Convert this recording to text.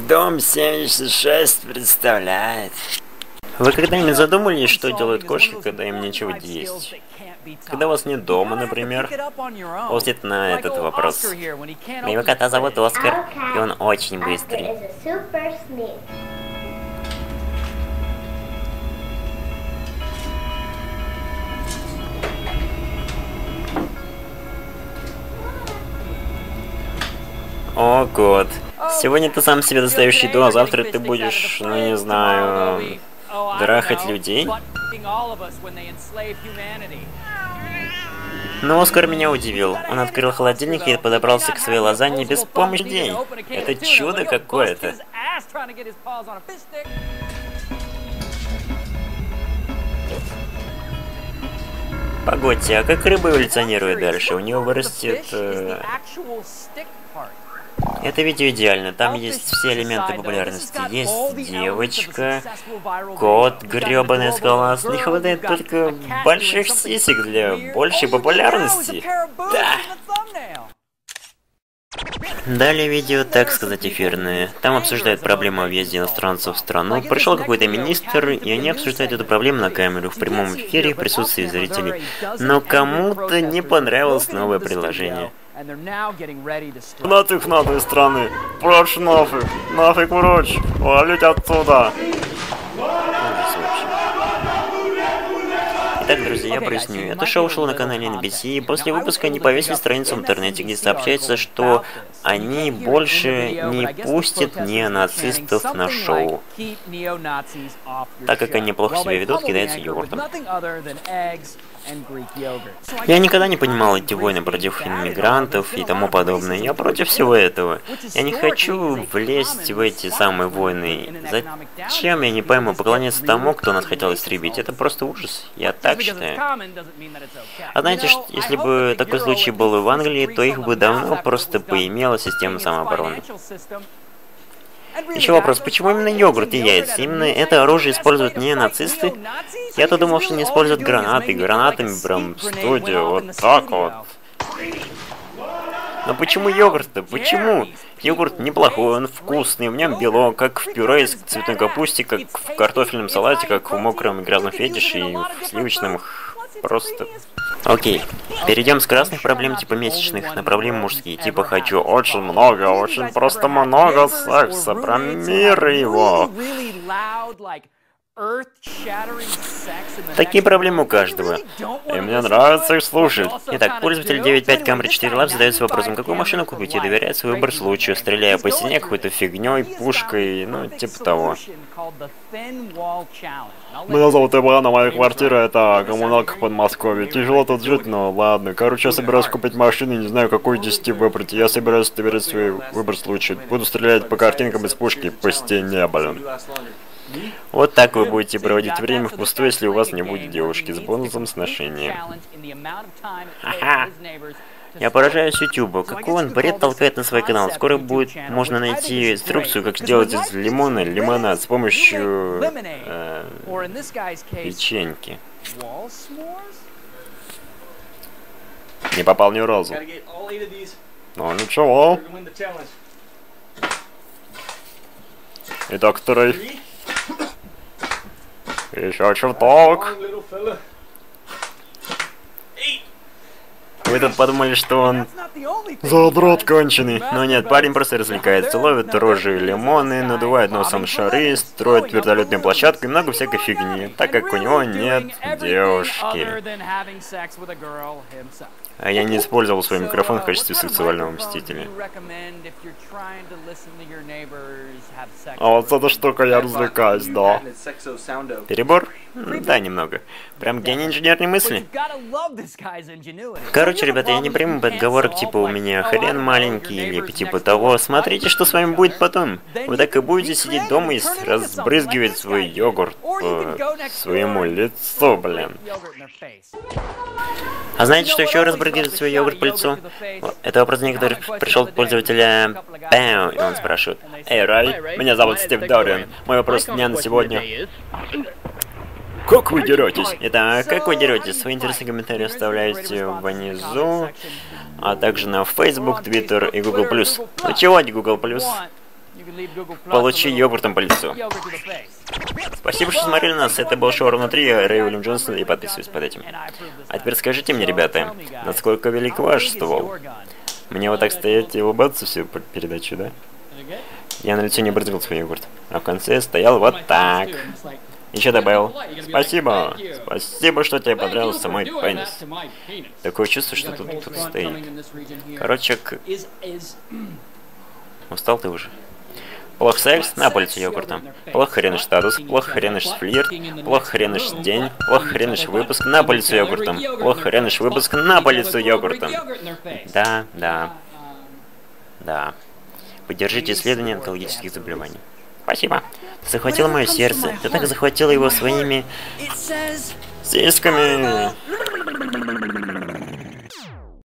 Дом 76 представляет. Вы когда-нибудь задумались, что делают кошки, когда им нечего есть? Когда у вас нет дома, например? Ответь на этот вопрос. Моего кота зовут Оскар, и он очень быстрый. О, кот. Сегодня ты сам себе достаешь еду, а завтра ты будешь, ну не знаю, трахать людей? Но Оскар меня удивил. Он открыл холодильник и подобрался к своей лазанье без помощи людей. Это чудо какое-то. Погодьте, а как рыба эволюционирует дальше? У него вырастет... Это видео идеально. Там есть все элементы популярности. Есть девочка, кот, гребаная скала. Не хватает только больших сисек для большей популярности. Да! Далее видео, так сказать, эфирное. Там обсуждают проблему о въезде иностранцев в страну. Пришел какой-то министр, и они обсуждают эту проблему на камеру в прямом эфире в присутствии зрителей. Но кому-то не понравилось новое предложение. Нафиг надо из страны! Прочь нафиг! Нафиг прочь! Валить отсюда! Итак, друзья, я проясню. Это шоу шло на канале NBC, и после выпуска они повесили страницу в интернете, где сообщается, что они больше не пустят неонацистов на шоу, так как они плохо себя ведут, кидаются йогуртом. Я никогда не понимал эти войны против иммигрантов и тому подобное. Я против всего этого. Я не хочу влезть в эти самые войны. Зачем, я не пойму, поклоняться тому, кто нас хотел истребить? Это просто ужас. Я так считаю. А знаете, если бы такой случай был в Англии, то их бы давно просто поимела система самообороны. Еще вопрос, почему именно йогурт и яйца? Именно это оружие используют не нацисты? Я-то думал, что они используют гранаты. Гранатами прям в студию, вот так вот. Но почему йогурт-то? Почему? Йогурт неплохой, он вкусный, в нем белок, как в пюре из цветной капусты, как в картофельном салате, как в мокром и грязном фетише и в сливочном. Просто... Окей, перейдем с красных проблем типа месячных на проблемы мужские, типа хочу очень много, очень просто много секса, про мир его. Такие проблемы у каждого. И мне нравится их слушать. Итак, пользователь 9.5 Camry 4 Lab задается вопросом, какую машину купить, и доверяет свой выбор случаю, стреляя по стене какой-то фигней, пушкой, ну, типа того. Меня зовут Иван, а моя квартира это коммуналка в Подмосковье. Тяжело тут жить, но ладно. Короче, я собираюсь купить машину и не знаю, какую 10 выбрать. Я собираюсь доверять свой выбор случаю. Буду стрелять по картинкам из пушки по стене, блин. Вот так вы будете проводить время впустую, если у вас не будет девушки с бонусом сношения. Ага. Я поражаюсь Ютубу. Какой он бред толкает на свой канал. Скоро будет можно найти инструкцию, как сделать из лимона лимонад с помощью печеньки. Не попал ни разу. Ну ничего. Итак, второй. Еще чуток. Вы тут подумали, что он задрот конченый. Но нет, парень просто развлекается. Ловит рожи лимоны, надувает носом шары, строит вертолетную площадку и много всякой фигни, так как у него нет девушки. А я не использовал свой микрофон в качестве сексуального мстителя. А вот с этой штукой я развлекаюсь, да. Перебор? Да, немного. Прям гений инженерной мысли. Короче, ребята, я не приму отговорок типа у меня хрен маленький или типа того. Смотрите, что с вами будет потом. Вы так и будете сидеть дома и разбрызгивать свой йогурт по своему лицу, блин. А знаете, что еще разбрызгивает свой йогурт по лицу? Это вопрос некоторых пришел от пользователя Пэу, и он спрашивает: «Эй, Рай, меня зовут Стив Дориан. Мой вопрос дня на сегодня. Как вы деретесь?» Итак, как вы деретесь? Свои интересные комментарии оставляйте внизу, а также на Facebook, Twitter и Google+. Ну чего, Google+. Получи йогуртом по лицу. Спасибо, что смотрели нас. Это был шоу «Внутри». Рэй Уильям Джонсон. И подписывайтесь под этим. А теперь скажите мне, ребята, насколько велик ваш ствол? Мне вот так стоять и улыбаться всю передачу, да? Я на лицо не брызгал свой йогурт. А в конце стоял вот так. Еще добавил: спасибо. Спасибо, что тебе понравился мой пенис. Такое чувство, что тут стоит. Короче, устал ты уже. Плох секс, на полицу йогуртом. Плохо хреныш статус, плохо хреныш флирт, плохо хреныш день, плохо хреныш выпуск, на полицу йогуртом. Плохо хрениш выпуск, на полицу йогуртом. Да. Поддержите исследование онкологических заболеваний. Спасибо. Ты захватил мое сердце. Ты так захватила его своими сиськами.